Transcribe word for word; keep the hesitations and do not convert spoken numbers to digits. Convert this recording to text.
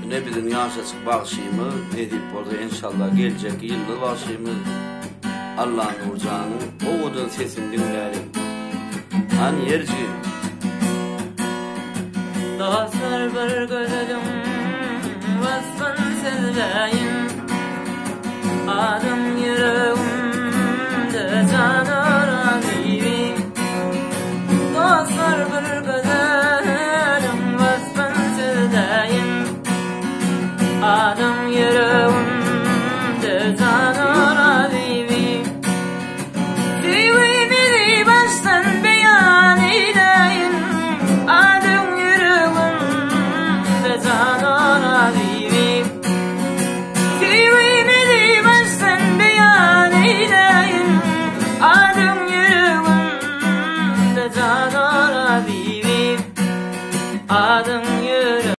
ne bizim yaşaçık bağışıyımız edip orada inşallah gelecek yılda bağışıyımız Allah'ın urcanı o odan sesini dinleyelim. Hani yerci dostlar bir gözelim vasfın sevdayım adım yüreğimde canar azivi dostlar bir gözelim vasfın sevdayım adım yüreğimde canar azivi sevgimi baştan beyan edeyim adım yüreğimde canar